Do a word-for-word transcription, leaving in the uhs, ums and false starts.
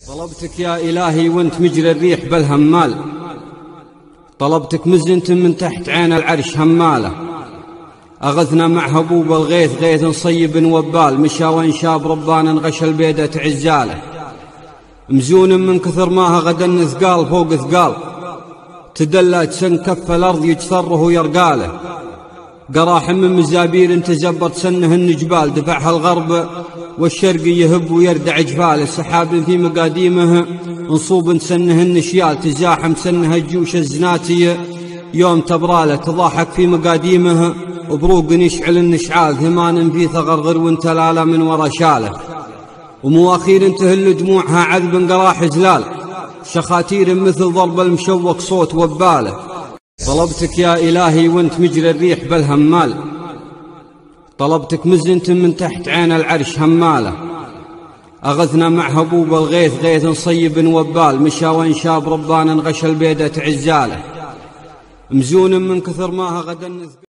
طلبتك يا إلهي وانت مجري الريح بالهمال، طلبتك مزنت من تحت عين العرش همالة، أغثنا مع هبوب الغيث غيث صيب وبال، مشى وانشاب ربان انغش البيدة عزاله، مزون من كثر ماها غدا ثقال فوق ثقال، تدلى تسن كف الأرض يجثره يرقاله، قراحم من مزابير تزبرت سنه النجبال، دفعها الغرب والشرق يهب ويردع جفال، السحاب في مقاديمه انصوب سنه النشيال، تزاحم سنه الجيوش الزناتي يوم تبراله، تضاحك في مقاديمه وبروق يشعل النشعال، ثمان في ثغر غرو تلاله من ورا شاله، ومواخير تهل دموعها عذب قراح زلال، شخاتير مثل ضرب المشوق صوت وباله. طلبتك يا إلهي وانت مجري الريح بالهمال، طلبتك مزنت من تحت عين العرش همالة، أغثنا مع هبوب الغيث غيث صيب وبال، مشى وانشاب ربان انغش البيدة عزاله، مزون من كثر ماها غدا